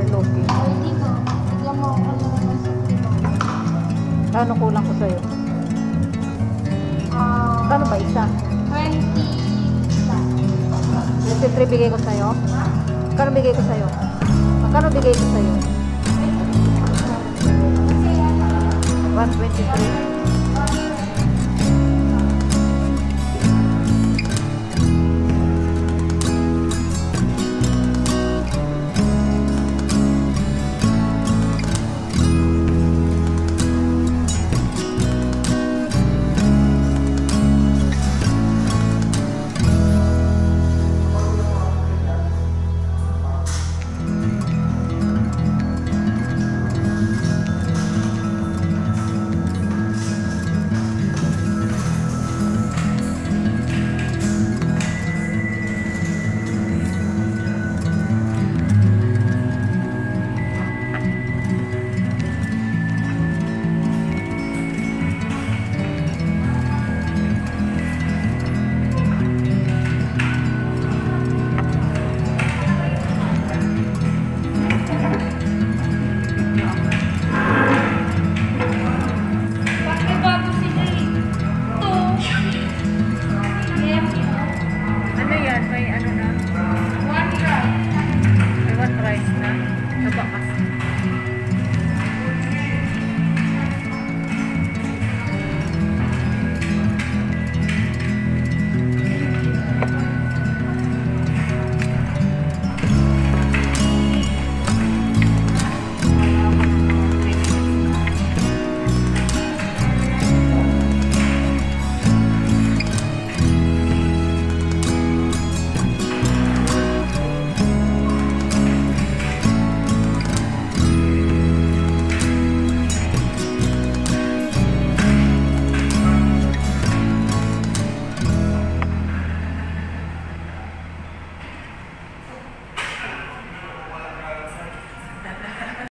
Loki. Ay, dito. Bigyan mo ako ng Kano kulang ko sa'yo? Kano ba isa? 23 bigay ko sa'yo? Kano bigay ko sa'yo? Kano bigay ko sa'yo? 123. May ano na? May one rice na. Naba kasi.